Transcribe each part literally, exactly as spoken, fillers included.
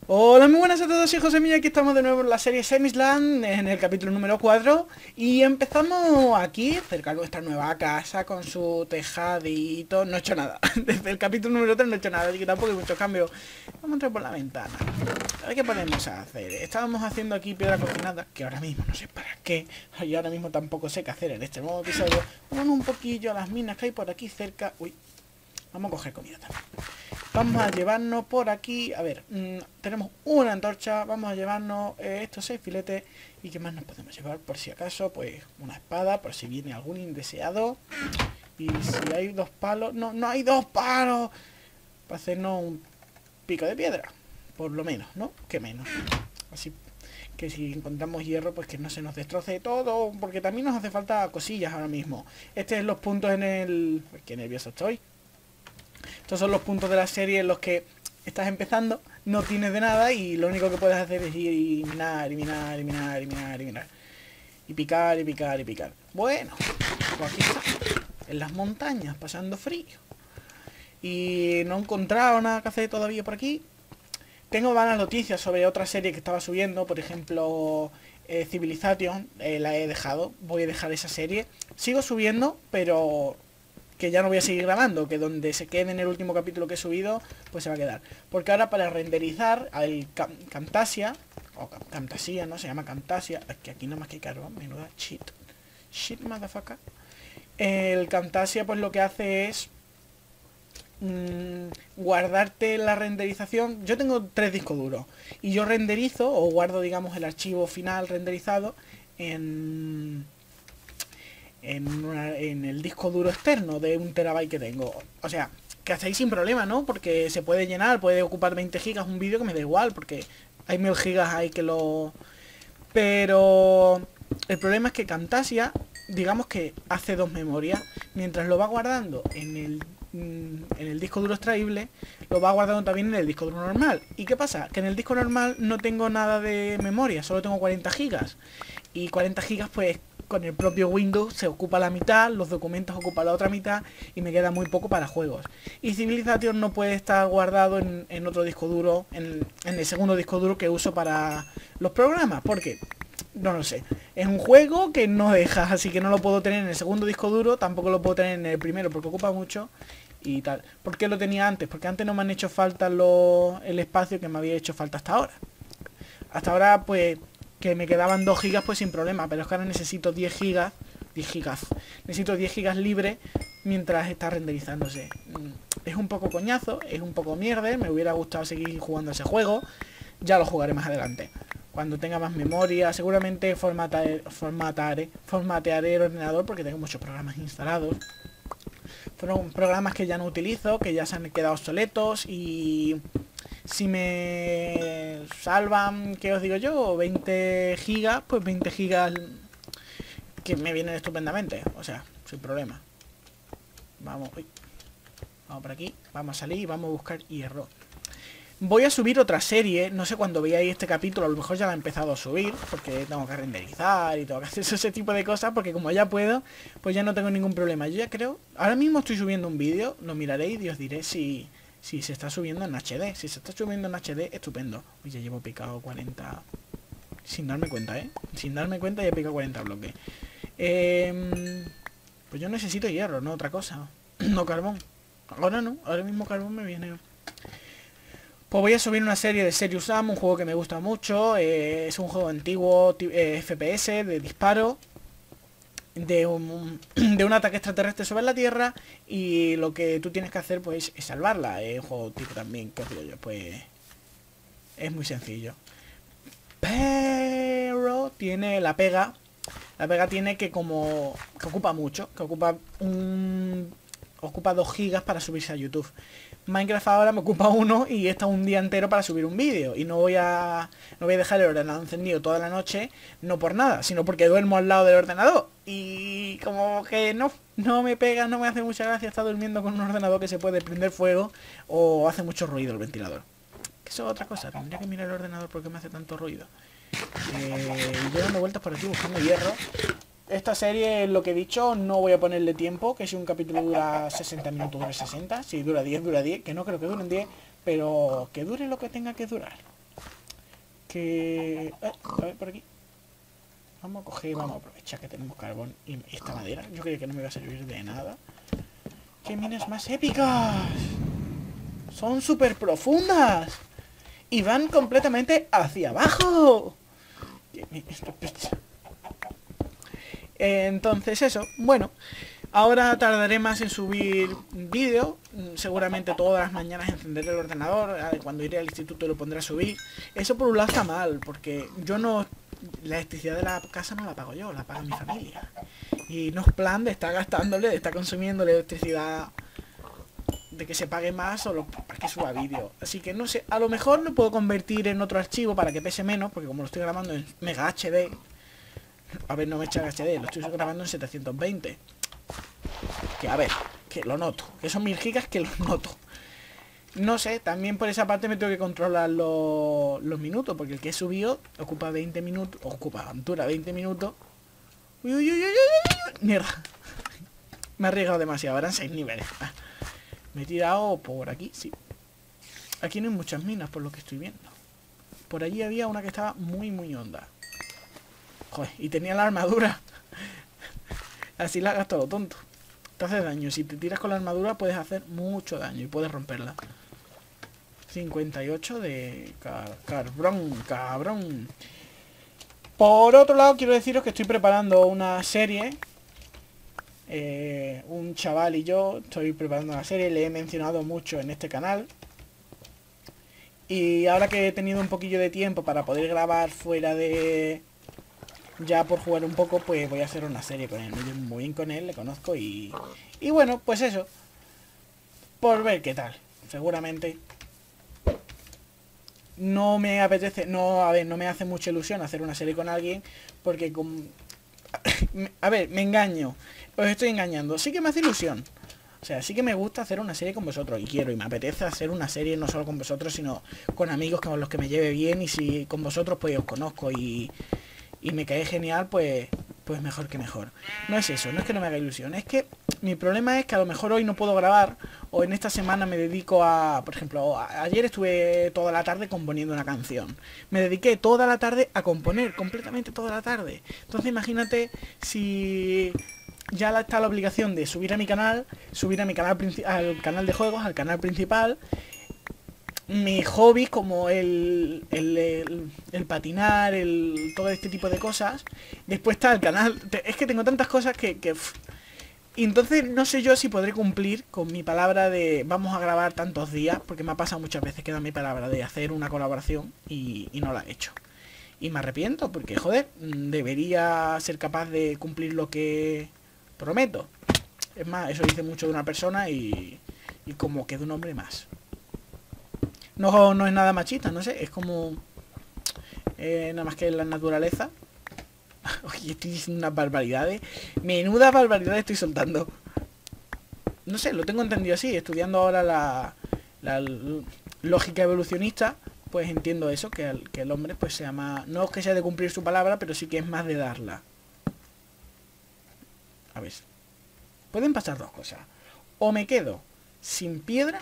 Hola, muy buenas a todos, hijos de mí. Aquí estamos de nuevo en la serie Semisland, en el capítulo número cuatro. Y empezamos aquí, cerca de nuestra nueva casa, con su tejadito. No he hecho nada. Desde el capítulo número tres no he hecho nada, así que tampoco hay muchos cambios. Vamos a entrar por la ventana. A ver qué podemos hacer. Estábamos haciendo aquí piedra cocinada, que ahora mismo no sé para qué. Y ahora mismo tampoco sé qué hacer en este nuevo episodio. Vamos un poquillo a las minas que hay por aquí cerca. Uy, vamos a coger comida también. Vamos a llevarnos por aquí. A ver, mmm, tenemos una antorcha. Vamos a llevarnos eh, estos seis filetes. ¿Y qué más nos podemos llevar? Por si acaso, pues una espada, por si viene algún indeseado. Y si hay dos palos. No, no hay dos palos. Para hacernos un pico de piedra. Por lo menos, ¿no? Que menos. Así que si encontramos hierro, pues que no se nos destroce todo. Porque también nos hace falta cosillas ahora mismo. Este es los puntos en el... Pues qué nervioso estoy. Estos son los puntos de la serie en los que estás empezando, no tienes de nada y lo único que puedes hacer es ir y minar, y minar, y minar, y minar, y minar. Y picar, y picar, y picar. Bueno, pues aquí está, en las montañas, pasando frío. Y no he encontrado nada que hacer todavía por aquí. Tengo malas noticias sobre otra serie que estaba subiendo, por ejemplo, eh, Civilization, eh, la he dejado, voy a dejar esa serie. Sigo subiendo, pero... que ya no voy a seguir grabando, que donde se quede en el último capítulo que he subido, pues se va a quedar. Porque ahora para renderizar al Camtasia, o Camtasia, ¿no? Se llama Camtasia, es que aquí nada más que carbón, menuda shit. Shit, motherfucker. El Camtasia pues lo que hace es mmm, guardarte la renderización. Yo tengo tres discos duros y yo renderizo o guardo, digamos, el archivo final renderizado en... En, una, en el disco duro externo de un terabyte que tengo. O sea, que hacéis sin problema, ¿no? Porque se puede llenar, puede ocupar veinte gigas un vídeo que me da igual, porque hay mil gigas ahí que lo... Pero el problema es que Camtasia, digamos que hace dos memorias, mientras lo va guardando en el, en el disco duro extraíble, lo va guardando también en el disco duro normal. ¿Y qué pasa? Que en el disco normal no tengo nada de memoria, solo tengo cuarenta gigas. Y cuarenta gigas pues con el propio Windows se ocupa la mitad, los documentos ocupan la otra mitad y me queda muy poco para juegos. Y Civilization no puede estar guardado en, en otro disco duro, en, en el segundo disco duro que uso para los programas, porque no lo sé. Es un juego que no deja, así que no lo puedo tener en el segundo disco duro, tampoco lo puedo tener en el primero porque ocupa mucho y tal. ¿Por qué lo tenía antes? Porque antes no me han hecho falta lo, el espacio que me había hecho falta hasta ahora. Hasta ahora pues... que me quedaban dos gigas pues sin problema, pero es que ahora necesito diez gigas, diez gigas, necesito diez gigas libre mientras está renderizándose. Es un poco coñazo, es un poco mierda, me hubiera gustado seguir jugando ese juego, ya lo jugaré más adelante. Cuando tenga más memoria, seguramente formataré, formataré, formatearé el ordenador porque tengo muchos programas instalados. Fueron programas que ya no utilizo, que ya se han quedado obsoletos y... si me salvan, ¿qué os digo yo? veinte gigas, pues veinte gigas que me vienen estupendamente. O sea, sin problema. Vamos, uy, vamos por aquí, vamos a salir y vamos a buscar hierro. Voy a subir otra serie, no sé cuándo veáis este capítulo, a lo mejor ya la he empezado a subir, porque tengo que renderizar y tengo que hacer ese tipo de cosas, porque como ya puedo, pues ya no tengo ningún problema. Yo ya creo, ahora mismo estoy subiendo un vídeo, lo miraréis y os diré si... si se está subiendo en H D. Si se está subiendo en H D, estupendo. Uy, ya llevo picado cuarenta... sin darme cuenta, ¿eh? Sin darme cuenta ya he picado cuarenta bloques. Eh, pues yo necesito hierro, no otra cosa. No carbón. Ahora no, ahora mismo carbón me viene... Pues voy a subir una serie de Serious Sam, un juego que me gusta mucho. Eh, es un juego antiguo, eh, F P S, de disparo. De un, de un ataque extraterrestre sobre la Tierra y lo que tú tienes que hacer pues es salvarla. Es un juego tipo también, ¿qué os digo yo? Pues es muy sencillo. Pero tiene la pega. La pega tiene que como... que ocupa mucho. Que ocupa un... ocupa dos gigas para subirse a YouTube. Minecraft ahora me ocupa uno y está un día entero para subir un vídeo. Y no voy a no voy a dejar el ordenador encendido toda la noche, no por nada, sino porque duermo al lado del ordenador. Y como que no, no me pega, no me hace mucha gracia estar durmiendo con un ordenador que se puede prender fuego o hace mucho ruido el ventilador. Que eso es otra cosa, tendría que mirar el ordenador porque me hace tanto ruido. Eh, yo dando vueltas por aquí buscando hierro. Esta serie, lo que he dicho, no voy a ponerle tiempo, que si un capítulo dura sesenta minutos, dura sesenta, si dura diez, dura diez, que no creo que duren diez, pero que dure lo que tenga que durar. Que... Eh, a ver, por aquí. Vamos a coger, vamos a aprovechar que tenemos carbón y esta madera. Yo creía que no me iba a servir de nada. ¡Qué minas más épicas! Son súper profundas. Y van completamente hacia abajo. Entonces eso, bueno. Ahora tardaré más en subir vídeo. Seguramente todas las mañanas encenderé el ordenador. Cuando iré al instituto lo pondré a subir. Eso por un lado está mal, porque yo no... La electricidad de la casa no la pago yo, la paga mi familia. Y no es plan de estar gastándole, de estar consumiendo la electricidad, de que se pague más solo para que suba vídeo. Así que no sé, a lo mejor lo puedo convertir en otro archivo para que pese menos, porque como lo estoy grabando en Mega H D... A ver, no me echa H D, lo estoy grabando en setecientos veinte. Que a ver, que lo noto, que son mil gigas que lo noto. No sé, también por esa parte me tengo que controlar los, los minutos, porque el que he subido ocupa veinte minutos, ocupa, dura veinte minutos. Uy, uy, uy, uy, uy, uy, mierda. Me he arriesgado demasiado, eran seis niveles. Ah, me he tirado por aquí, sí. Aquí no hay muchas minas por lo que estoy viendo. Por allí había una que estaba muy, muy honda. Joder, y tenía la armadura. Así la gasto lo tonto. Te hace daño. Si te tiras con la armadura puedes hacer mucho daño y puedes romperla. cincuenta y ocho de car cabrón, cabrón. Por otro lado, quiero deciros que estoy preparando una serie. Eh, un chaval y yo estoy preparando una serie. Le he mencionado mucho en este canal. Y ahora que he tenido un poquillo de tiempo para poder grabar fuera de... Ya por jugar un poco, pues voy a hacer una serie con él. Me llevo muy bien con él, le conozco y... Y bueno, pues eso. Por ver qué tal. Seguramente... No me apetece... No, a ver, no me hace mucha ilusión hacer una serie con alguien. Porque con... A ver, me engaño. Os estoy engañando. Sí que me hace ilusión. O sea, sí que me gusta hacer una serie con vosotros. Y quiero, y me apetece hacer una serie no solo con vosotros, sino con amigos con los que me lleve bien. Y si con vosotros, pues os conozco y... y me cae genial, pues pues mejor que mejor. No es eso, no es que no me haga ilusión, es que mi problema es que a lo mejor hoy no puedo grabar, o en esta semana me dedico a, por ejemplo, a, ayer estuve toda la tarde componiendo una canción. Me dediqué toda la tarde a componer, completamente toda la tarde. Entonces imagínate si ya está la obligación de subir a mi canal, subir a mi canal al canal de juegos, al canal principal. Mis hobbies como el, el, el, el patinar, el todo este tipo de cosas. Después está el canal. Es que tengo tantas cosas que... que y entonces no sé yo si podré cumplir con mi palabra de vamos a grabar tantos días. Porque me ha pasado muchas veces que da mi palabra de hacer una colaboración y, y no la he hecho. Y me arrepiento porque, joder, debería ser capaz de cumplir lo que prometo. Es más, eso dice mucho de una persona y, y como que de un hombre más. No, no es nada machista, no sé, es como... Eh, nada más que la naturaleza. Oye, estoy diciendo unas barbaridades. Menudas barbaridades estoy soltando. No sé, lo tengo entendido así. Estudiando ahora la, la lógica evolucionista, pues entiendo eso, que el, que el hombre pues sea más... No es que sea de cumplir su palabra, pero sí que es más de darla. A ver. Pueden pasar dos cosas. O me quedo sin piedra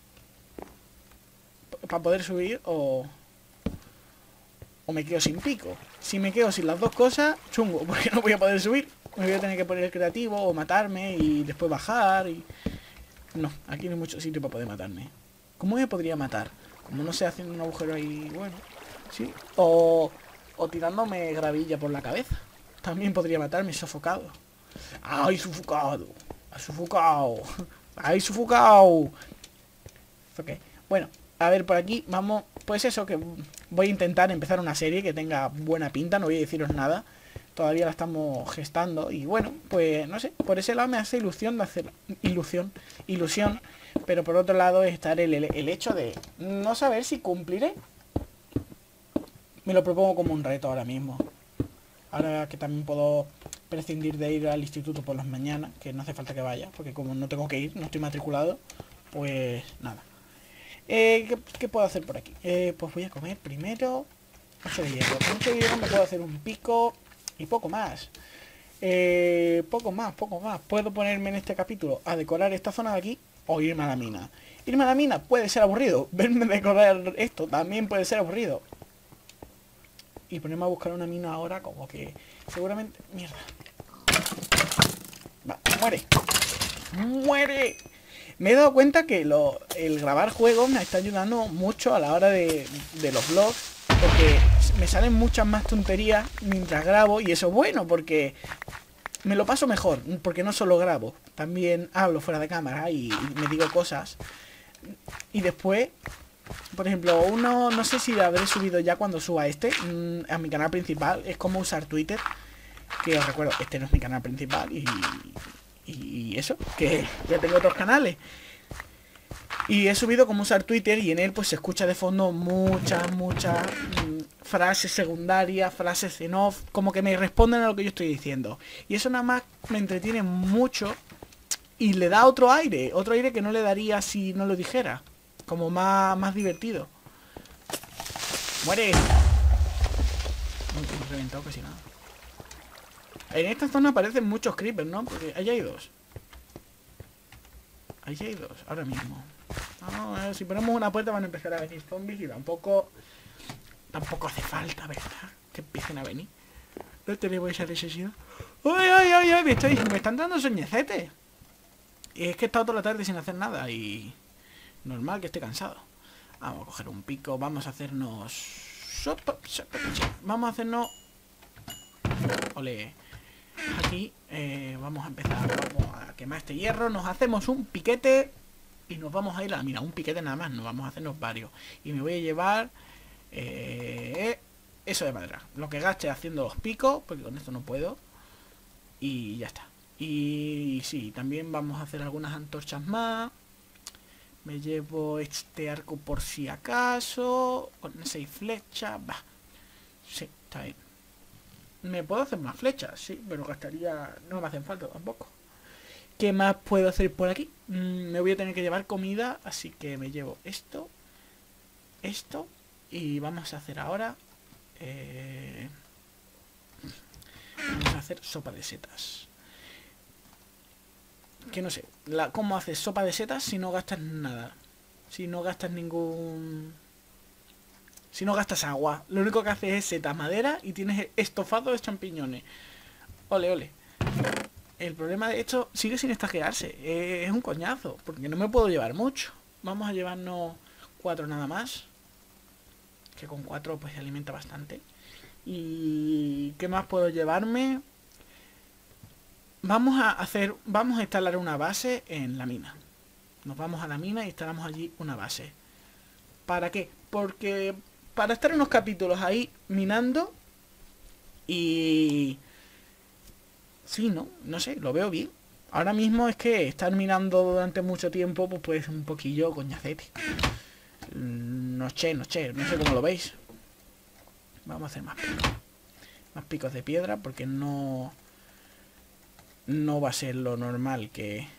para poder subir, o o me quedo sin pico. Si me quedo sin las dos cosas, chungo, porque no voy a poder subir. Me voy a tener que poner creativo o matarme y después bajar y... No, aquí no hay mucho sitio para poder matarme. ¿Cómo me podría matar? Como no sé, haciendo un agujero ahí, bueno, sí. O, o tirándome gravilla por la cabeza. También podría matarme sofocado. ¡Ay, sofocado! ¡Ay, sofocado! ¡Ay, sofocado! Ok, bueno. A ver, por aquí vamos, pues eso, que voy a intentar empezar una serie que tenga buena pinta, no voy a deciros nada. Todavía la estamos gestando y bueno, pues no sé, por ese lado me hace ilusión de hacer, ilusión, ilusión, pero por otro lado estar el, el, el hecho de no saber si cumpliré. Me lo propongo como un reto ahora mismo. Ahora que también puedo prescindir de ir al instituto por las mañanas, que no hace falta que vaya, porque como no tengo que ir, no estoy matriculado, pues nada. Eh, ¿qué, ¿Qué puedo hacer por aquí? Eh, pues voy a comer primero ocho de hierro. Con ocho de hierro me puedo hacer un pico y poco más. Eh, poco más, poco más. Puedo ponerme en este capítulo a decorar esta zona de aquí o irme a la mina. Irme a la mina puede ser aburrido. Verme decorar esto también puede ser aburrido. y ponerme a buscar una mina ahora, como que seguramente... Mierda. Va, muere. ¡Muere! Me he dado cuenta que lo, el grabar juegos me está ayudando mucho a la hora de, de los vlogs, porque me salen muchas más tonterías mientras grabo, y eso es bueno, porque me lo paso mejor, porque no solo grabo, también hablo fuera de cámara y, y me digo cosas. Y después, por ejemplo, uno, no sé si habré subido ya cuando suba este, a mi canal principal, es cómo usar Twitter, que os recuerdo, este no es mi canal principal, y... Y eso, que ya tengo otros canales. Y he subido cómo usar Twitter y en él pues se escucha de fondo muchas, muchas mmm, frases secundarias, frases en off, como que me responden a lo que yo estoy diciendo. Y eso nada más me entretiene mucho y le da otro aire, otro aire que no le daría si no lo dijera. Como más, más divertido. ¡Muere! No, me he reventado casi nada. En esta zona aparecen muchos creepers, ¿no? Porque allá hay dos. Allí hay dos, ahora mismo. No, a ver, si ponemos una puerta van a empezar a venir zombies y tampoco... Tampoco hace falta, ¿verdad? Que empiecen a venir. No tenemos esa necesidad. ¡Ay, ay, ay, ay! Me, estoy, me están dando soñecetes. Y es que he estado toda la tarde sin hacer nada y... Normal que esté cansado. Vamos a coger un pico, vamos a hacernos... Sopa, sopa, vamos a hacernos... Ole... Aquí eh, vamos a empezar, vamos a quemar este hierro, nos hacemos un piquete y nos vamos a ir a la mina, un piquete nada más, nos vamos a hacernos varios. Y me voy a llevar eh, eso de madera, lo que gaste haciendo los picos, porque con esto no puedo. Y ya está. Y sí, también vamos a hacer algunas antorchas más. Me llevo este arco por si acaso, con seis flechas, va. Sí, está bien. Me puedo hacer más flechas, sí, pero gastaría... No me hacen falta tampoco. ¿Qué más puedo hacer por aquí? Mm, me voy a tener que llevar comida, así que me llevo esto, esto, y vamos a hacer ahora... Eh, vamos a hacer sopa de setas. Que no sé, la, ¿cómo haces sopa de setas si no gastas nada? Si no gastas ningún... Si no gastas agua, lo único que haces es setas, madera y tienes estofado de champiñones. Ole, ole. El problema de esto sigue sin estaquearse. Eh, es un coñazo, porque no me puedo llevar mucho. Vamos a llevarnos cuatro nada más. Que con cuatro pues se alimenta bastante. ¿Y qué más puedo llevarme? Vamos a hacer, vamos a instalar una base en la mina. Nos vamos a la mina e instalamos allí una base. ¿Para qué? Porque... Para estar unos capítulos ahí minando y... Sí, ¿no? No sé, lo veo bien. Ahora mismo es que estar minando durante mucho tiempo pues puede ser un poquillo coñacete. No sé, no sé, no sé cómo lo veis. Vamos a hacer más picos. Más picos de piedra porque no... No va a ser lo normal que...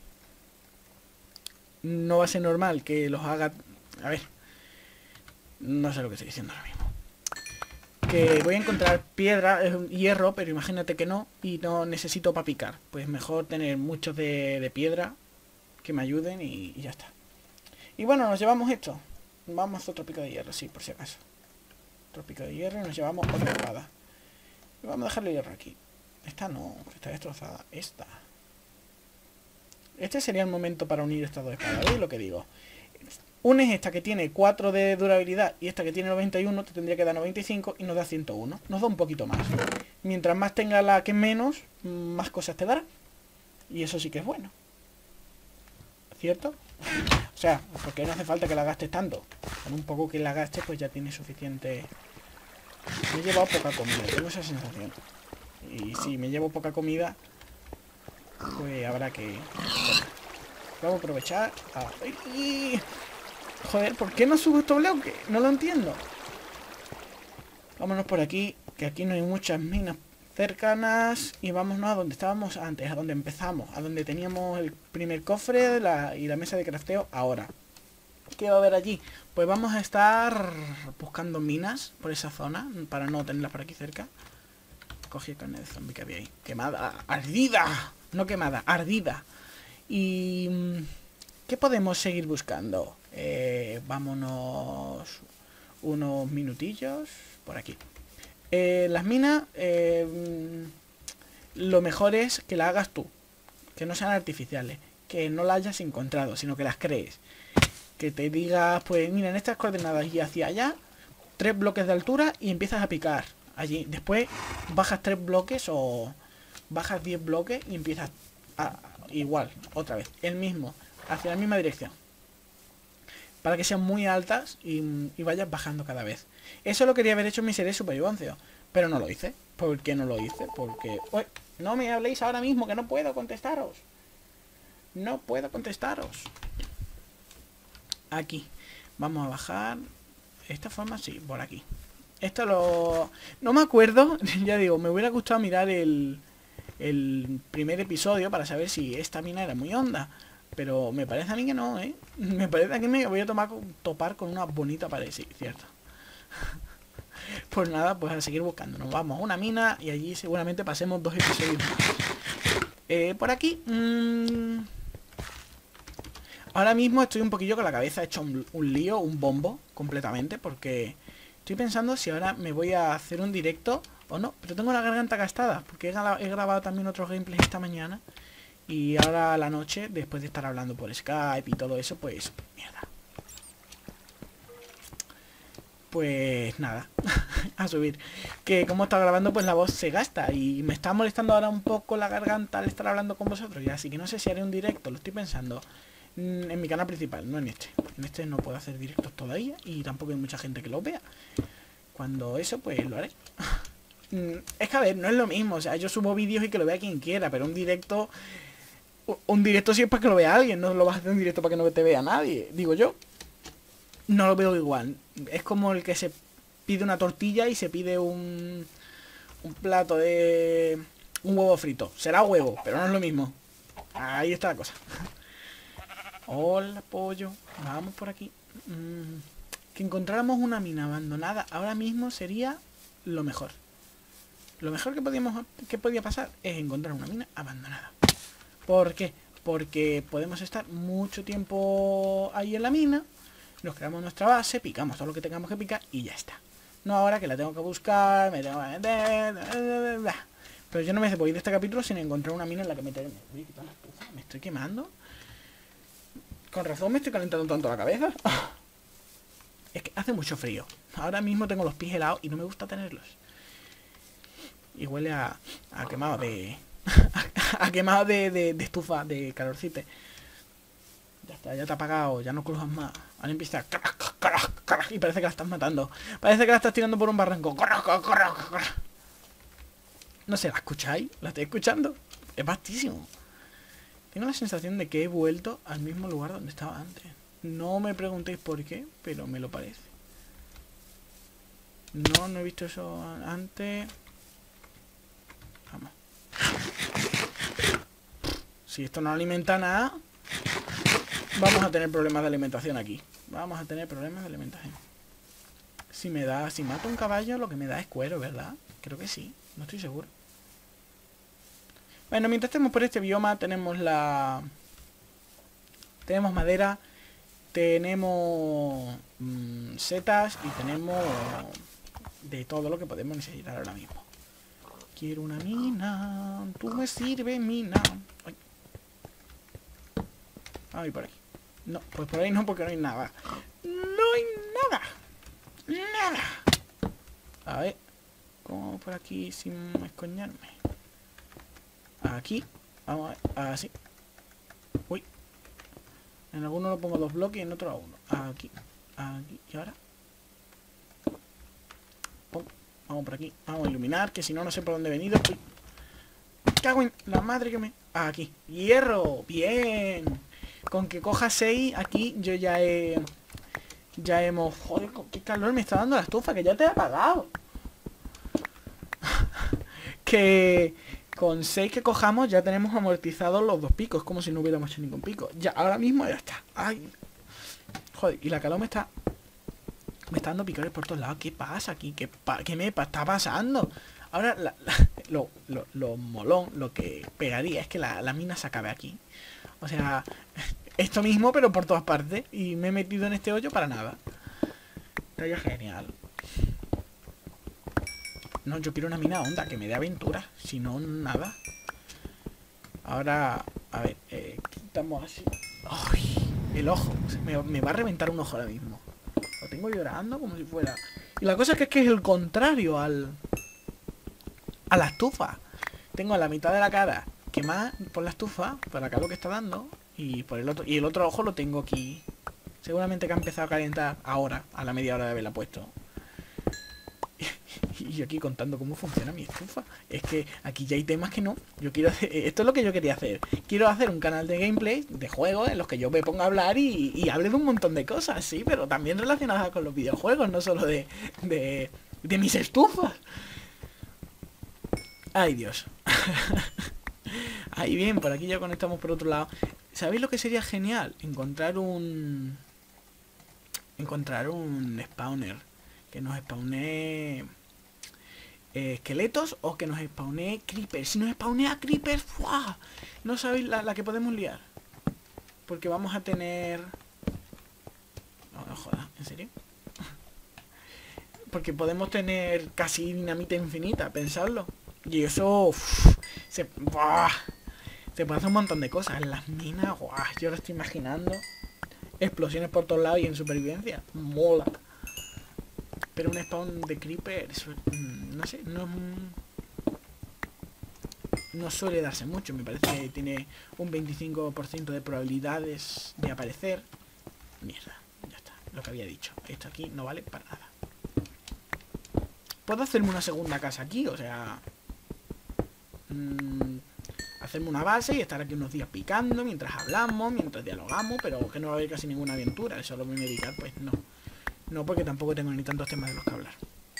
No va a ser normal que los haga... A ver... No sé lo que estoy diciendo ahora mismo. Que voy a encontrar piedra, eh, hierro, pero imagínate que no. Y no necesito para picar. Pues mejor tener muchos de, de piedra que me ayuden y, y ya está. Y bueno, nos llevamos esto. Vamos a otro pico de hierro, sí, por si acaso. Otro pico de hierro y nos llevamos otra espada. Y vamos a dejarle hierro aquí. Esta no, está destrozada. Esta. Este sería el momento para unir estas dos espadas. ¿Veis lo que digo? Unes esta que tiene cuatro de durabilidad y esta que tiene noventa y uno, te tendría que dar noventa y cinco y nos da ciento uno. Nos da un poquito más. Mientras más tenga la que menos, más cosas te dará. Y eso sí que es bueno. ¿Cierto? O sea, porque no hace falta que la gastes tanto. Con un poco que la gastes, pues ya tienes suficiente. Me he llevado poca comida, tengo esa sensación. Y si me llevo poca comida, pues habrá que... Vamos a aprovechar. A... ¡Ay! Joder, ¿por qué no subo estos bloques? No lo entiendo. Vámonos por aquí, que aquí no hay muchas minas cercanas. Y vámonos a donde estábamos antes, a donde empezamos. A donde teníamos el primer cofre la, y la mesa de crafteo ahora. ¿Qué va a haber allí? Pues vamos a estar buscando minas por esa zona, para no tenerlas por aquí cerca. Cogí carne de zombie que había ahí. Quemada, ardida. No quemada, ardida. Y... ¿qué podemos seguir buscando? Eh, vámonos unos minutillos por aquí. Eh, las minas, eh, lo mejor es que las hagas tú. Que no sean artificiales. Que no las hayas encontrado, sino que las crees. Que te digas, pues mira, en estas coordenadas y hacia allá, tres bloques de altura y empiezas a picar allí. Después bajas tres bloques o bajas diez bloques y empiezas a, igual, otra vez, el mismo, hacia la misma dirección. Para que sean muy altas y, y vayas bajando cada vez. Eso lo quería haber hecho en mi serie Supervivencia, pero no lo hice. ¿Por qué no lo hice? Porque... Uy, no me habléis ahora mismo, que no puedo contestaros. No puedo contestaros. Aquí. Vamos a bajar. De esta forma, sí, por aquí. Esto lo... No me acuerdo, ya digo, me hubiera gustado mirar el... El primer episodio para saber si esta mina era muy honda. Pero me parece a mí que no, ¿eh? Me parece a que me voy a tomar, topar con una bonita pared, sí, cierto. Pues nada, pues a seguir buscando. Nos vamos a una mina y allí seguramente pasemos dos episodios más. Eh, por aquí... Mmm... Ahora mismo estoy un poquillo con la cabeza hecho un, un lío, un bombo, completamente, porque estoy pensando si ahora me voy a hacer un directo o no. Pero tengo la garganta gastada, porque he, he grabado también otros gameplays esta mañana. Y ahora a la noche, después de estar hablando por Skype y todo eso, pues... Mierda. Pues nada, a subir. Que como he estado grabando, pues la voz se gasta. Y me está molestando ahora un poco la garganta al estar hablando con vosotros. Y así que no sé si haré un directo, lo estoy pensando. En mi canal principal, no en este. En este no puedo hacer directos todavía. Y tampoco hay mucha gente que lo vea. Cuando eso, pues lo haré. Es que a ver, no es lo mismo. O sea, yo subo vídeos y que lo vea quien quiera. Pero un directo... Un directo sí es para que lo vea alguien. No lo vas a hacer un directo para que no te vea nadie. Digo yo. No lo veo igual. Es como el que se pide una tortilla y se pide un... Un plato de... Un huevo frito. Será huevo, pero no es lo mismo. Ahí está la cosa. Hola, pollo. Vamos por aquí. Mm, que encontráramos una mina abandonada ahora mismo sería lo mejor. Lo mejor que podíamos que podía pasar es encontrar una mina abandonada. ¿Por qué? Porque podemos estar mucho tiempo ahí en la mina, nos creamos nuestra base, picamos todo lo que tengamos que picar y ya está. No ahora que la tengo que buscar, me tengo que meter... Pero yo no me voy de este capítulo sin encontrar una mina en la que meterme. Uy, ¿qué tal la estufa? ¿Me estoy quemando? Con razón me estoy calentando tanto la cabeza. Es que hace mucho frío. Ahora mismo tengo los pies helados y no me gusta tenerlos. Y huele a, a quemado de... a quemado de, de, de estufa, de calorcite. Ya está, ya te ha apagado, ya no cruzas más. Ahora empieza a... Y parece que la estás matando. Parece que la estás tirando por un barranco. No sé, ¿la escucháis? ¿La estáis escuchando? Es vastísimo. Tengo la sensación de que he vuelto al mismo lugar donde estaba antes. No me preguntéis por qué, pero me lo parece. No, no he visto eso antes. Vamos. Si esto no alimenta nada, vamos a tener problemas de alimentación aquí. Vamos a tener problemas de alimentación. Si me da, si mato un caballo, lo que me da es cuero, ¿verdad? Creo que sí, no estoy seguro. Bueno, mientras estemos por este bioma, tenemos la... Tenemos madera, tenemos mmm, setas y tenemos de todo lo que podemos necesitar ahora mismo. Quiero una mina, tú me sirves mina. Ay. Ay, por ahí. No, pues por ahí no, porque no hay nada. No hay nada. Nada. A ver, ¿cómo por aquí sin escoñarme? Aquí, vamos a ver, así. Uy. En alguno lo pongo dos bloques y en otro a uno. Aquí, aquí, y ahora. Pum. Vamos por aquí, vamos a iluminar, que si no, no sé por dónde he venido. Uy. Cago en la madre que me... Aquí, hierro, bien. Con que coja seis, aquí yo ya he... Ya hemos... Joder, qué calor me está dando la estufa, que ya te he apagado. Que... Con seis que cojamos ya tenemos amortizados los dos picos, como si no hubiéramos hecho ningún pico. Ya, ahora mismo ya está. Ay. Joder, y la calor me está... Me está dando picores por todos lados. ¿Qué pasa aquí? ¿Qué, pa qué me está pasando? Ahora, la, la, lo, lo, lo molón, lo que pegaría es que la, la mina se acabe aquí. O sea, esto mismo, pero por todas partes. Y me he metido en este hoyo para nada. Estaría genial. No, yo quiero una mina honda, que me dé aventura. Si no, nada. Ahora, a ver, eh, quitamos así. ¡Ay! El ojo. Me, me va a reventar un ojo ahora mismo. Lo tengo llorando como si fuera... Y la cosa es que es que es el contrario al... a la estufa. Tengo la mitad de la cara quemada por la estufa, por la calor que está dando. Y por el otro... Y el otro ojo lo tengo aquí. Seguramente que ha empezado a calentar ahora, a la media hora de haberla puesto. Y yo aquí contando cómo funciona mi estufa. Es que aquí ya hay temas que no. Yo quiero hacer... Esto es lo que yo quería hacer. Quiero hacer un canal de gameplay, de juegos, en los que yo me ponga a hablar y, y hable de un montón de cosas, sí, pero también relacionadas con los videojuegos, no solo de... de, de mis estufas. Ay, Dios. Ahí bien, por aquí ya conectamos por otro lado. ¿Sabéis lo que sería genial? Encontrar un... Encontrar un spawner. Que nos spawne... Eh, esqueletos o que nos spawne creepers. Si nos spawnea creepers, ¡fua! No sabéis la, la que podemos liar. Porque vamos a tener... No, no jodas, ¿en serio? Porque podemos tener casi dinamita infinita, pensadlo. Y eso... Uf, se, ¡buah! Se puede hacer un montón de cosas. En las minas, ¡buah! Yo lo estoy imaginando. Explosiones por todos lados y en supervivencia. Mola. Pero un spawn de creepers, no sé, no, no suele darse mucho. Me parece que tiene un veinticinco por ciento de probabilidades de aparecer. Mierda, ya está, lo que había dicho. Esto aquí no vale para nada. Puedo hacerme una segunda casa aquí, o sea... Mmm, hacerme una base y estar aquí unos días picando mientras hablamos, mientras dialogamos, pero que no va a haber casi ninguna aventura. Solo me medicar, pues no. No, porque tampoco tengo ni tantos temas de los que hablar.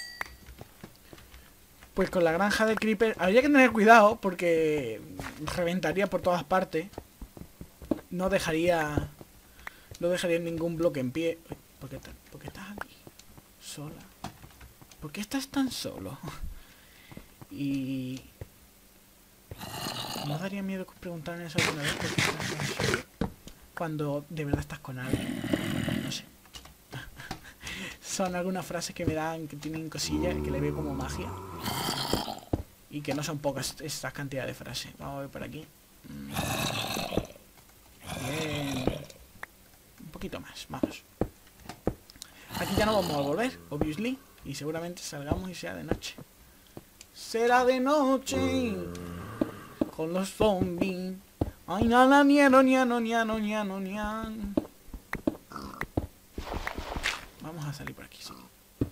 Pues con la granja de creeper habría que tener cuidado porque reventaría por todas partes. No dejaría... No dejaría ningún bloque en pie. ¿Por qué, ¿Por qué estás aquí? Sola. ¿Por qué estás tan solo? Y... ¿No daría miedo preguntarme eso alguna vez? ¿Por qué estás tan solo? Cuando de verdad estás con alguien. No sé. Son algunas frases que me dan, que tienen cosillas, que le veo como magia. Y que no son pocas estas cantidades de frases. Vamos a ver por aquí. Bien. Un poquito más, vamos. Aquí ya no vamos a volver, obviously. Y seguramente salgamos y sea de noche. Será de noche. Con los zombies. Ay, nana, niano, niano, niano, niano, niano. Vamos a salir por aquí, sí.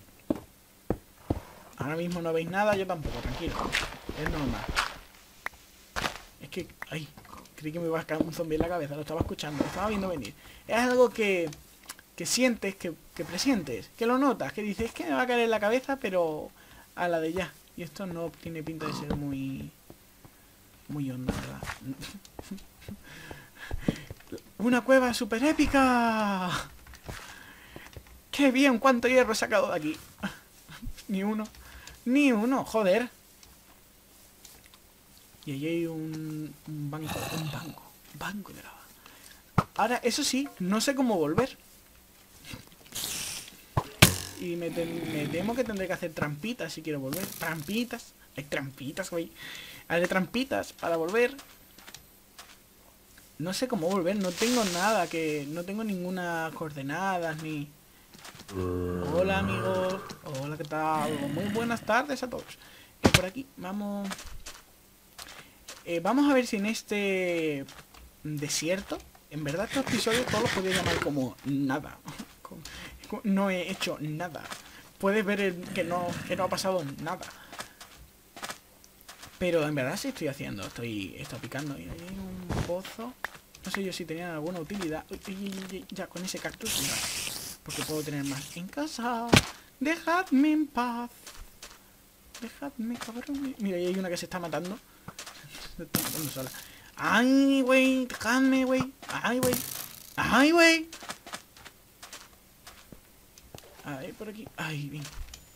Ahora mismo no veis nada, yo tampoco, tranquilo. Es normal. Es que... Ay, creí que me iba a caer un zombie en la cabeza, lo estaba escuchando, lo estaba viendo venir. Es algo que... Que sientes, que, que presientes, que lo notas, que dices, es que me va a caer en la cabeza, pero... A la de ya. Y esto no tiene pinta de ser muy... Muy hondo, ¿verdad? ¡Una cueva súper épica! ¡Qué bien! ¿Cuánto hierro he sacado de aquí? Ni uno. Ni uno, joder. Y allí hay un, un banco. Un banco. Banco de lava. Ahora, eso sí, no sé cómo volver. Y me, te, me temo que tendré que hacer trampitas si quiero volver. Trampitas. Hay trampitas, güey. Haré trampitas para volver. No sé cómo volver. No tengo nada que... No tengo ninguna coordenadas ni... Hola amigos, hola, ¿qué tal? Muy buenas tardes a todos. Que por aquí vamos eh, Vamos a ver si en este desierto, en verdad estos episodios todos los podría llamar como nada. No he hecho nada. Puedes ver el, que, no, que no ha pasado nada. Pero en verdad sí estoy haciendo. Estoy, estoy picando. Y hay un pozo. No sé yo si tenían alguna utilidad. Ya con ese cactus no. Porque puedo tener más en casa. Dejadme en paz. Dejadme, cabrón. Mira, ahí hay una que se está matando. Se está matando sola. Ay, güey. Dejadme, güey. Ay, güey. Ay, güey. A ver, por aquí. Ay, bien.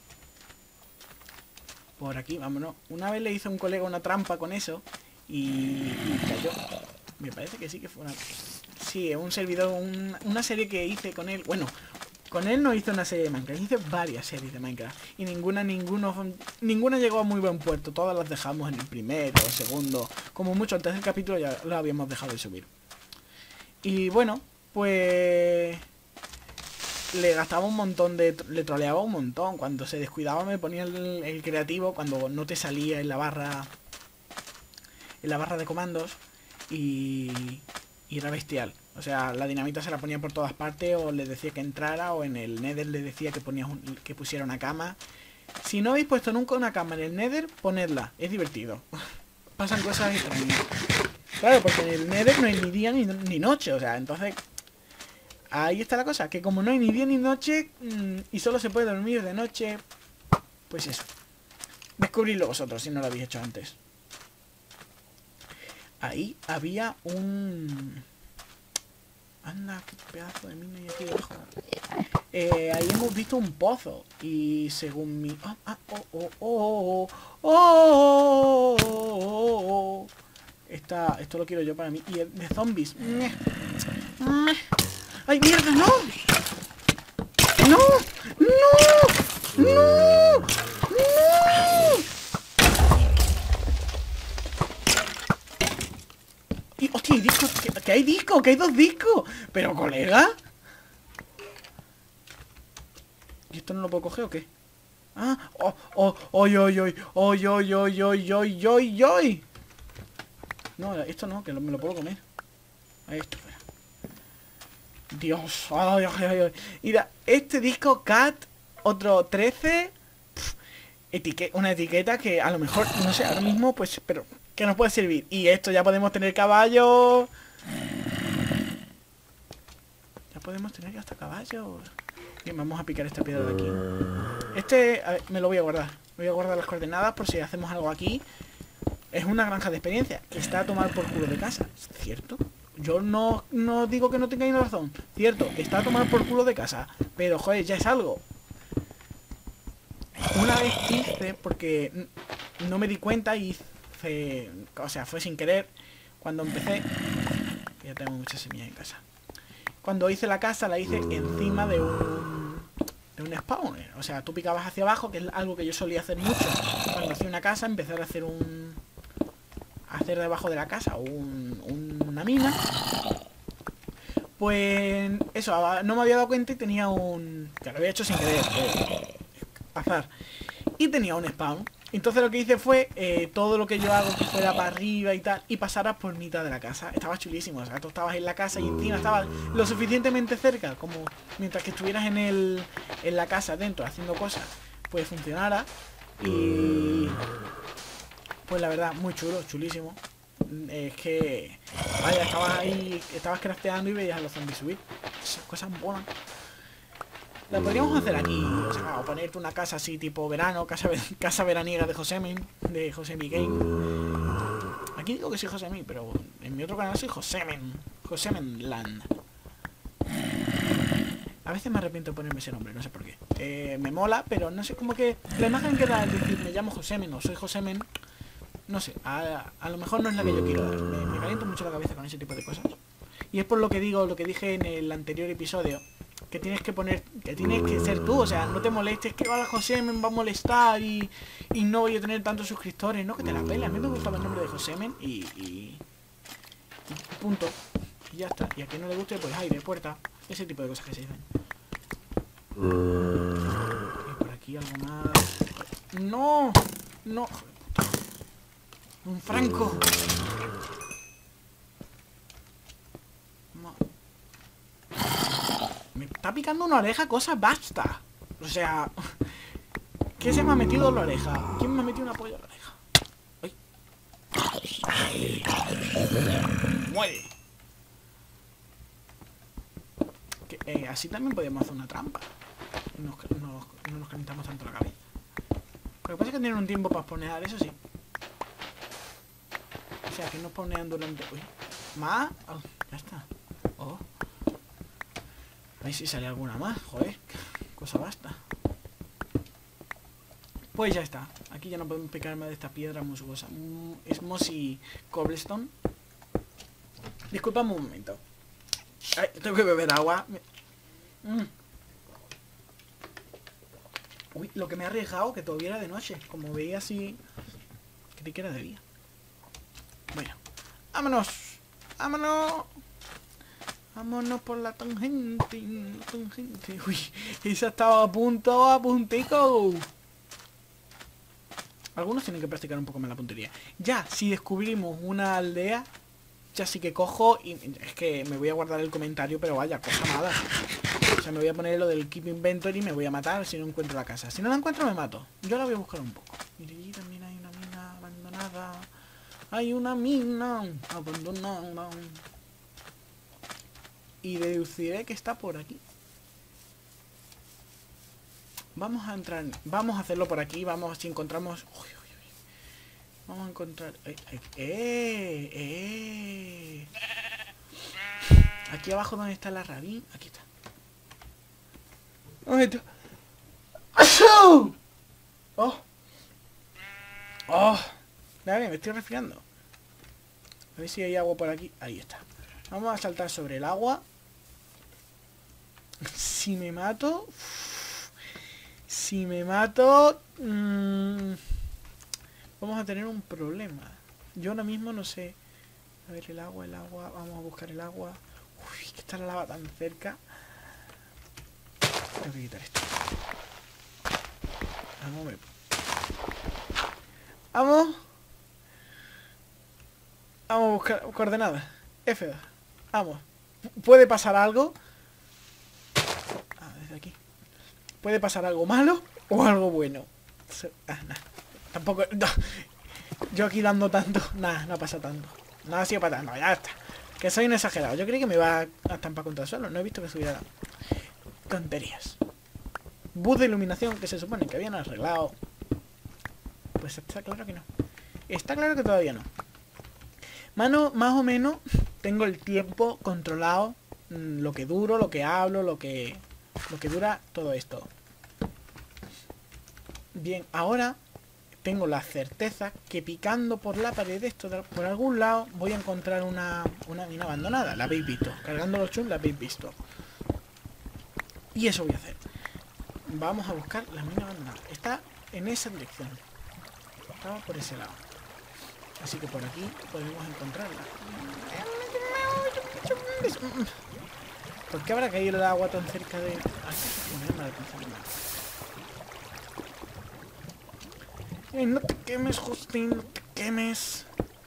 Por aquí, vámonos. Una vez le hice a un colega una trampa con eso. Y, y cayó. Me parece que sí que fue una... Sí, un servidor, un, una serie que hice con él. Bueno, Con él no hice una serie de Minecraft, hice varias series de Minecraft. Y ninguna, ninguno, ninguna llegó a muy buen puerto. Todas las dejamos en el primero, segundo. Como mucho antes del capítulo ya lo habíamos dejado de subir. Y bueno, pues... le gastaba un montón de... le troleaba un montón. Cuando se descuidaba me ponía el, el creativo. Cuando no te salía en la barra... en la barra de comandos. Y... y era bestial. O sea, la dinamita se la ponía por todas partes, o le decía que entrara, o en el Nether le decía que, ponía un, que pusiera una cama. Si no habéis puesto nunca una cama en el Nether, ponedla, es divertido. Pasan cosas extrañas. Claro, porque en el Nether no hay ni día ni, ni noche, o sea, entonces... ahí está la cosa, que como no hay ni día ni noche, mmm, y solo se puede dormir de noche, pues eso. Descubridlo vosotros si no lo habéis hecho antes. Ahí había un... anda, qué pedazo de mina hay aquí debajo. Eh, ahí hemos visto un pozo. Y según mi... Oh, ah, oh, oh, oh, oh, oh, oh, oh. Esta, esto lo quiero yo para mí. Y el de zombies. ¡Ay, mierda! ¡No! ¡No! ¡No! ¡No! ¡No! Y, hostia, hay discos, que, que hay discos, que hay dos discos. Pero, colega. ¿Y esto no lo puedo coger o qué? Ah, oh, oh, oy, oy, oy, oy, oy, oy, oy, oy, oy, oy. No, esto no, que me lo puedo comer. Ahí esto, fuera. Dios, ay, ay, ay, ay. Mira, este disco Cat, otro trece. Pff, etique una etiqueta que a lo mejor, no sé, ahora mismo, pues, pero... que nos puede servir. Y esto ya podemos tener caballo. Ya podemos tener hasta caballo. Bien, vamos a picar esta piedra de aquí. Este, a ver, me lo voy a guardar. Me voy a guardar las coordenadas por si hacemos algo aquí. Es una granja de experiencia que está a tomar por culo de casa. ¿Cierto? Yo no, no digo que no tengáis razón. Cierto, está a tomar por culo de casa. Pero, joder, ya es algo. Una vez hice, porque no me di cuenta y hice... o sea, fue sin querer. Cuando empecé... ya tengo muchas semillas en casa. Cuando hice la casa, la hice encima de un... de un spawner. O sea, tú picabas hacia abajo, que es algo que yo solía hacer mucho. Cuando hacía una casa, empezar a hacer un... hacer debajo de la casa un, un, una mina. Pues... eso, no me había dado cuenta y tenía un... que lo había hecho sin querer. Eh, azar. Y tenía un spawn. Entonces lo que hice fue eh, todo lo que yo hago que fuera para arriba y tal, y pasara por mitad de la casa. Estaba chulísimo, o sea, tú estabas en la casa y encima estabas lo suficientemente cerca como mientras que estuvieras en el en la casa dentro haciendo cosas, pues funcionara. Y pues la verdad, muy chulo, chulísimo. Es que vaya, estabas ahí, estabas crafteando y veías a los zombies subir. Esas cosas molan. La podríamos hacer aquí, o sea, o ponerte una casa así tipo verano, casa, casa veraniega de Josemin, de Josemi Game. Aquí digo que soy Josemi, pero en mi otro canal soy Josemen, Josemen Land. A veces me arrepiento de ponerme ese nombre, no sé por qué. Eh, me mola, pero no sé, como que la imagen que da al decir me llamo Josemen o soy Josemen, no sé, a, a lo mejor no es la que yo quiero dar. Me, me caliento mucho la cabeza con ese tipo de cosas. Y es por lo que digo, lo que dije en el anterior episodio, que tienes que poner, que tienes que ser tú, o sea, no te molestes que ahora Josemen va a molestar y, y no voy a tener tantos suscriptores, no, que te la pela. A mí me gustaba el nombre de Josemen y, y, y punto, y ya está. Y a quien no le guste, pues aire, puerta, ese tipo de cosas que se dicen. Y por aquí algo más. No, no, un franco. Me está picando una oreja, cosa basta. O sea, ¿qué se me ha metido en la oreja? ¿Quién me ha metido una polla en la oreja? ¡Ay! ¡Muere! Que, eh, así también podemos hacer una trampa. No nos, nos, no nos calentamos tanto la cabeza. Lo que pasa es que tienen un tiempo para spawnear, eso sí. O sea, que no spawnean durante... Uy. ¿Más? Oh, ya está. Oh. A ver si sale alguna más, joder, cosa basta. Pues ya está, aquí ya no podemos picar más de esta piedra musgosa. Es mossy cobblestone. Disculpame un momento. Ay, tengo que beber agua. Mm. Uy, lo que me ha arriesgado, que todavía era de noche. Como veía así... Creí que era de día. Bueno. ¡Vámonos! ¡Vámonos! Vámonos por la tangente. tangente. Uy, esa estaba a punto, a puntico. Algunos tienen que practicar un poco más la puntería. Ya, si descubrimos una aldea, ya sí que cojo y... Es que me voy a guardar el comentario, pero vaya, cosa nada. O sea, me voy a poner lo del Keep Inventory y me voy a matar si no encuentro la casa. Si no la encuentro, me mato. Yo la voy a buscar un poco. Mire, allí también hay una mina abandonada. Hay una mina abandonada. Y deduciré que está por aquí. Vamos a entrar... Vamos a hacerlo por aquí. Vamos, si encontramos... Uy, uy, uy. Vamos a encontrar... ¡Eh! ¡Eh! ¡Eh! Aquí abajo donde está la rabín. Aquí está. ¿Dónde está? ¡Achoo! ¡Oh! ¡Oh! Dale, me estoy resfriando. A ver si hay agua por aquí. Ahí está. Vamos a saltar sobre el agua. Si me mato... Si me mato... Mmm, vamos a tener un problema. Yo ahora mismo no sé... A ver, el agua, el agua... Vamos a buscar el agua. Uy, que está la lava tan cerca. Tengo que quitar esto. Vamos, me... Vamos. Vamos a buscar coordenadas. F dos. Vamos. ¿Puede pasar algo? Ah, desde aquí. ¿Puede pasar algo malo o algo bueno? Ah, nada. Tampoco... No. Yo aquí dando tanto... Nada, no pasa tanto. Nada ha sido para tanto. Ya está. Que soy un exagerado. Yo creí que me iba a estampar contra el suelo. No he visto que subiera... Tonterías. Bus de iluminación que se supone que habían arreglado. Pues está claro que no. Está claro que todavía no. Mano, más o menos tengo el tiempo controlado. Mmm, lo que duro, lo que hablo, lo que... Lo que dura todo esto. Bien, ahora tengo la certeza que picando por la pared de esto, por algún lado, voy a encontrar una, una mina abandonada. La habéis visto. Cargando los chums la habéis visto. Y eso voy a hacer. Vamos a buscar la mina abandonada. Está en esa dirección. Estaba por ese lado. Así que por aquí podemos encontrarla. ¿Por qué habrá caído el agua tan cerca de...? Eh, no te quemes, Justin, no te quemes.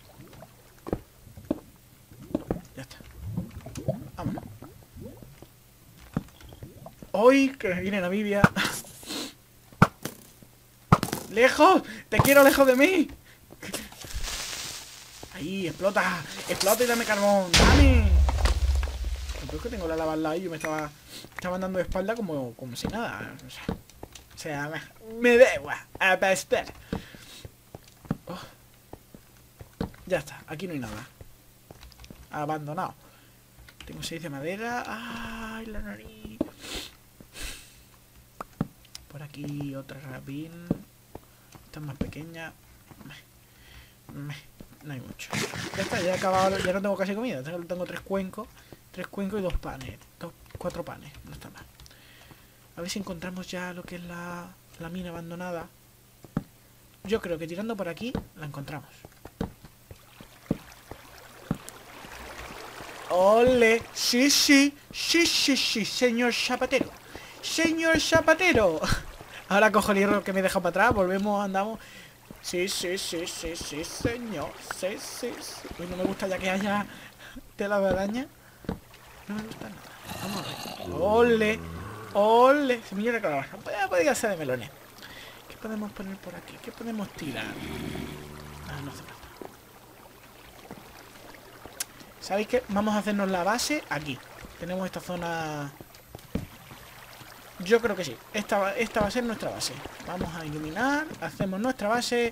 Ya está. Vámonos. ¡Hoy que viene Namibia! ¡Lejos! ¡Te quiero lejos de mí! ¡Ahí! ¡Explota! ¡Explota y dame carbón! ¡Dame! Creo que tengo la lava al lado y yo me estaba... Estaba andando de espalda como, como si nada. O sea, o sea me, me debo a pastar. Oh. Ya está. Aquí no hay nada. Abandonado. Tengo seis de madera. ¡Ay, la nariz! Por aquí otra rapín. Esta es más pequeña. Meh. Meh. No hay mucho. Ya está, ya he acabado. Ya no tengo casi comida. Tengo, tengo tres cuencos. Tres cuencos y dos panes. Dos, cuatro panes. No está mal. A ver si encontramos ya lo que es la, la mina abandonada. Yo creo que tirando por aquí la encontramos. ¡Ole! Sí, sí. Sí, sí, sí, señor zapatero. Señor zapatero. Ahora cojo el hierro que me he dejado para atrás. Volvemos, andamos. Sí, sí, sí, sí, sí, señor. Sí, sí, sí. Uy, no me gusta ya que haya tela de araña. No me gusta nada. Vamos a ver. ¡Ole! ¡Ole! Semilla de calabaza. Podría ser de melones. ¿Qué podemos poner por aquí? ¿Qué podemos tirar? Ah, no hace falta. ¿Sabéis qué? Vamos a hacernos la base aquí. Tenemos esta zona... Yo creo que sí. Esta, esta va a ser nuestra base. Vamos a iluminar. Hacemos nuestra base.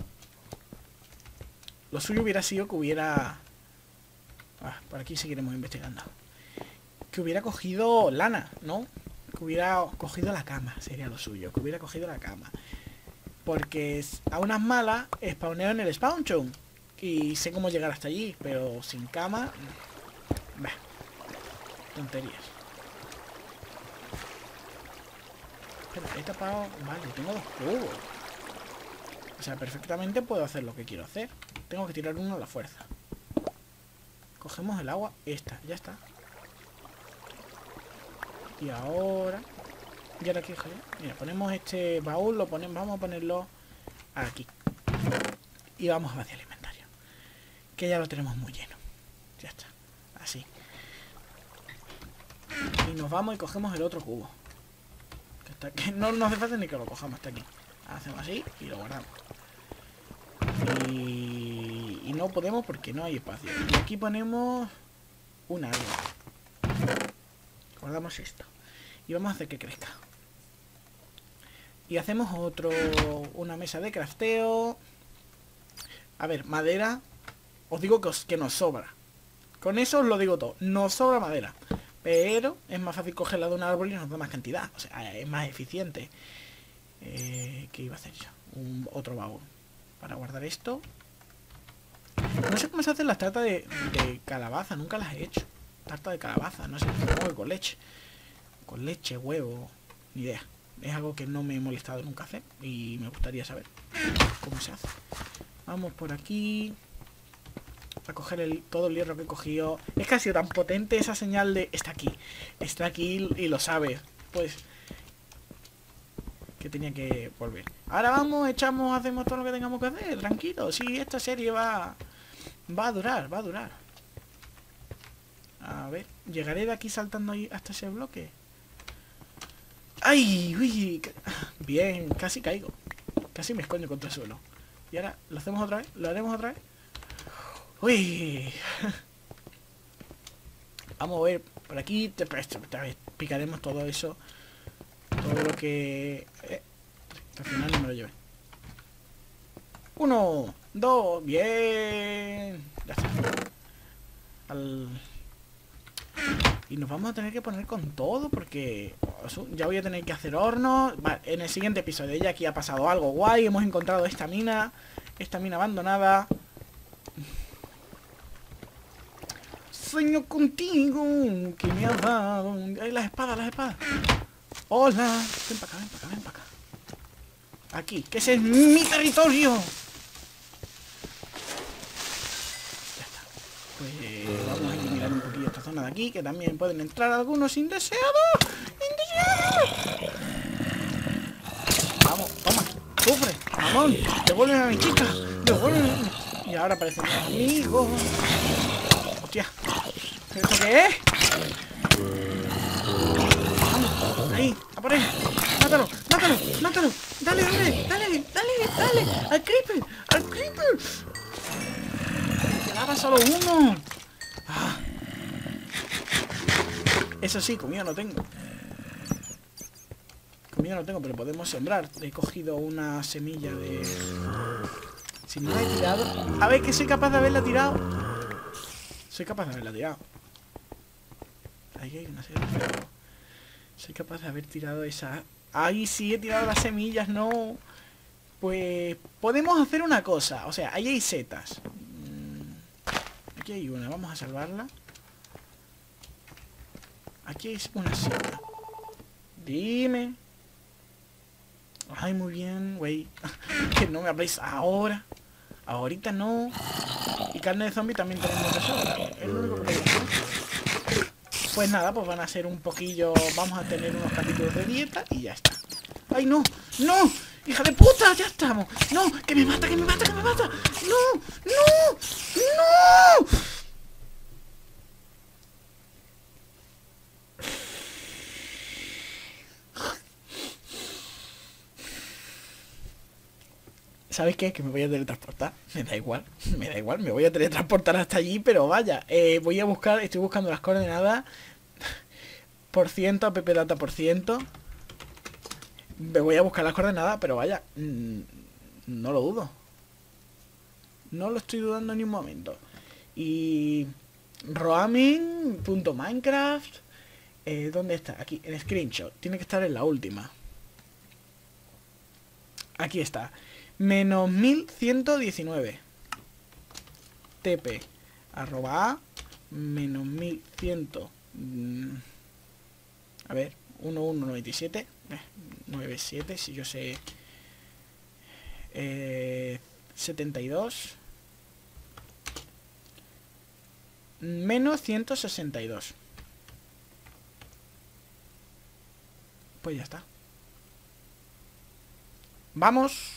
Lo suyo hubiera sido que hubiera... Ah, por aquí seguiremos investigando. Que hubiera cogido lana, ¿no? Que hubiera cogido la cama. Sería lo suyo. Que hubiera cogido la cama. Porque a unas malas spawneo en el spawn chunk. Y sé cómo llegar hasta allí. Pero sin cama... Bah. Tonterías. Espérate. He tapado... Vale, tengo dos cubos. O sea, perfectamente puedo hacer lo que quiero hacer. Tengo que tirar uno a la fuerza. Cogemos el agua. Esta, ya está. Y ahora... Y ahora aquí, mira, ponemos este baúl, lo ponemos, vamos a ponerlo aquí. Y vamos hacia el inventario. Que ya lo tenemos muy lleno. Ya está. Así. Y nos vamos y cogemos el otro cubo. Que está aquí. No nos hace falta ni que lo cojamos hasta aquí. Hacemos así y lo guardamos. Y, y no podemos porque no hay espacio. Y aquí ponemos un árbol. Guardamos esto. Y vamos a hacer que crezca. Y hacemos otro... Una mesa de crafteo. A ver, madera. Os digo que, os, que nos sobra. Con eso os lo digo todo. Nos sobra madera. Pero es más fácil cogerla de un árbol y nos da más cantidad. O sea, es más eficiente. Eh, ¿Qué iba a hacer yo? Un, otro baúl. Para guardar esto. No sé cómo se hacen las tartas de, de calabaza. Nunca las he hecho. Tarta de calabaza. No sé, supongo que con leche. Con leche, huevo. Ni idea. Es algo que no me he molestado nunca hacer. Y me gustaría saber cómo se hace. Vamos por aquí. A coger el, todo el hierro que he cogido. Es que ha sido tan potente esa señal de... Está aquí. Está aquí y lo sabe. Pues... Que tenía que volver. Ahora vamos, echamos, hacemos todo lo que tengamos que hacer. Tranquilo. Sí, esta serie va... Va a durar, va a durar. A ver. ¿Llegaré de aquí saltando ahí hasta ese bloque? ¡Ay! Uy, bien, casi caigo. Casi me escoño contra el suelo. Y ahora, ¿lo hacemos otra vez? ¿Lo haremos otra vez? ¡Uy! Vamos a ver por aquí. Te, te, te, picaremos todo eso. Todo lo que... Eh, al final no me lo llevé. Uno, dos, bien. Ya está. Al... Y nos vamos a tener que poner con todo porque ya voy a tener que hacer hornos. Vale, en el siguiente episodio ya aquí ha pasado algo guay. Hemos encontrado esta mina. Esta mina abandonada. Sueño contigo que me has dado. Ay, las espadas, las espadas. Hola. Ven para acá, ven para acá, ven para acá. Aquí, que ese es mi territorio. Ya está. Pues vamos a eliminar un poquillo esta zona de aquí, que también pueden entrar algunos indeseados. ¡Indeseados! Vamos, toma, sufre, mamón. Devuélveme a mi chica. Devuélveme. Y ahora aparecen mis amigos. Hostia. ¿Esto qué es? Vamos, ahí, a por él. Mátalo, mátalo, mátalo. Dale, dale, dale, dale, dale. Al creeper, al creeper. Quedaba solo uno. Ah. Eso sí, comida no tengo. Comida no tengo, pero podemos sembrar. He cogido una semilla de... Si no la he tirado... A ver, que soy capaz de haberla tirado. Soy capaz de haberla tirado. Ahí hay una serie. Soy capaz de haber tirado esa... ¡Ay, sí! He tirado las semillas, no. Pues... Podemos hacer una cosa. O sea, ahí hay setas. Aquí hay una. Vamos a salvarla. Aquí hay una seta. Dime. Ay, muy bien, güey. Que no me habléis ahora. Ahorita no. Y carne de zombie también tenemos de sobra. Es lo único que podemos hacer. Pues nada, pues van a ser un poquillo... Vamos a tener unos capítulos de dieta y ya está. ¡Ay, no! ¡No! ¡Hija de puta! ¡Ya estamos! ¡No! ¡Que me mata, que me mata, que me mata! ¡No! ¡No! ¡No! ¿Sabes qué? Que me voy a teletransportar. Me da igual, me da igual, me voy a teletransportar hasta allí, pero vaya, eh, voy a buscar, estoy buscando las coordenadas. Por ciento, app data por ciento. Me voy a buscar las coordenadas, pero vaya, mmm, no lo dudo. No lo estoy dudando ni un momento. Y... roaming.minecraft. Eh, ¿Dónde está? Aquí, en screenshot. Tiene que estar en la última. Aquí está. Menos mil ciento diecinueve. Tp. Arroba A. Menos mil cien. A ver, uno uno noventa y siete. Eh, noventa y siete, si yo sé. Eh, setenta y dos. Menos ciento sesenta y dos. Pues ya está. Vamos.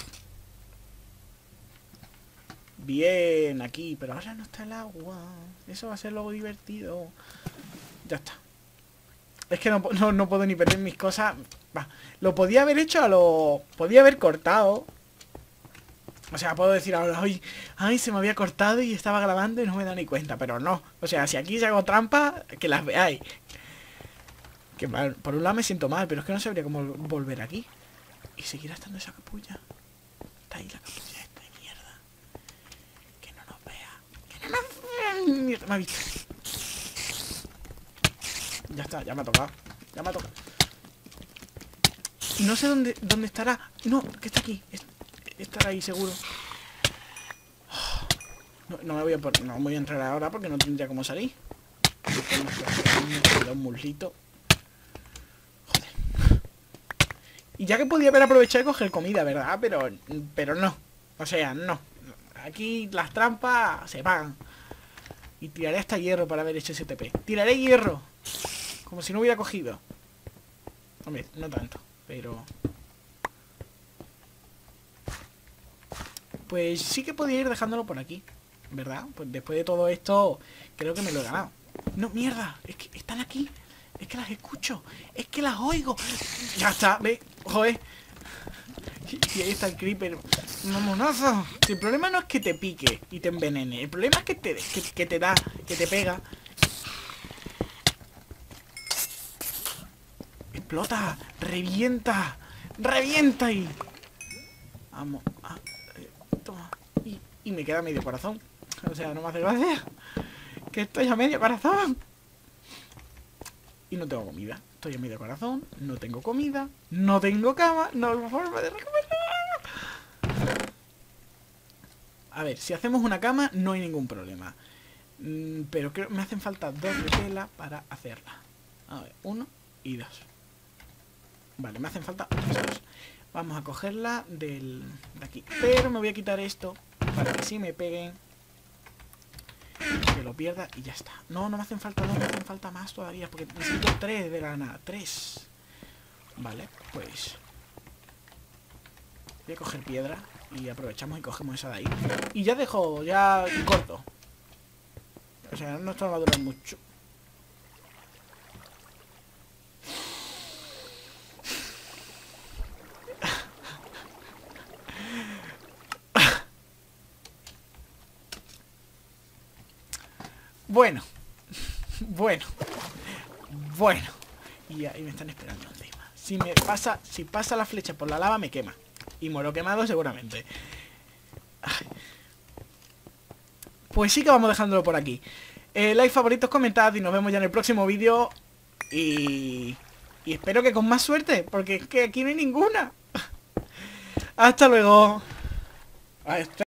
Bien, aquí. Pero ahora no está el agua. Eso va a ser luego divertido. Ya está. Es que no, no, no puedo ni perder mis cosas. Va. Lo podía haber hecho a lo... Podía haber cortado. O sea, puedo decir ahora, ay, ay, se me había cortado y estaba grabando y no me he dado ni cuenta. Pero no. O sea, si aquí se hago trampa, que las veáis. Que mal, por un lado me siento mal, pero es que no sabría cómo volver aquí. Y seguirá estando esa capulla. Está ahí la capulla esta de mierda. Que no nos vea. Que no nos vea. Mierda, me ha visto. Ya está, ya me ha tocado. Ya me ha tocado. Y no sé dónde, dónde estará. No, que está aquí. Estará ahí seguro. No, no me voy a por, no voy a entrar ahora porque no tendría cómo salir. Un muslito. Joder. Y ya que podía haber aprovechado y coger comida, ¿verdad? Pero, pero no. O sea, no. Aquí las trampas se pagan. Y tiraré hasta hierro para haber hecho ese T P. Tiraré hierro. Como si no hubiera cogido. Hombre, no tanto. Pero... Pues sí que podía ir dejándolo por aquí, ¿verdad? Pues después de todo esto, creo que me lo he ganado. No, mierda, es que están aquí. Es que las escucho, es que las oigo. Ya está, ve, joder. Y ahí está el creeper. ¡Mamonazo! Si el problema no es que te pique y te envenene. El problema es que te, que, que te da, que te pega. Explota, revienta, revienta ahí. Vamos, ah. Toma. Y, y me queda medio corazón. O sea, no me hace gracia. Que estoy a medio corazón. Y no tengo comida. Estoy a medio corazón. No tengo comida. No tengo cama. No hay forma de recuperar. A ver, si hacemos una cama no hay ningún problema. Mm, pero creo que me hacen falta dos de tela para hacerla. A ver, uno y dos. Vale, me hacen falta dos. Vamos a cogerla del, de aquí. Pero me voy a quitar esto para que si me peguen que lo pierda y ya está. No, no me hacen falta dos, me hacen falta más todavía. Porque necesito tres de la nada. Tres. Vale, pues voy a coger piedra y aprovechamos y cogemos esa de ahí. Y ya dejo, ya corto. O sea, no esto va a durar mucho. Bueno, bueno, bueno. Y ahí me están esperando encima. Si me pasa, si pasa la flecha por la lava me quema. Y muero quemado seguramente. Ay. Pues sí que vamos dejándolo por aquí. Eh, like, favoritos, comentad y nos vemos ya en el próximo vídeo. Y... Y espero que con más suerte, porque es que aquí no hay ninguna. Hasta luego.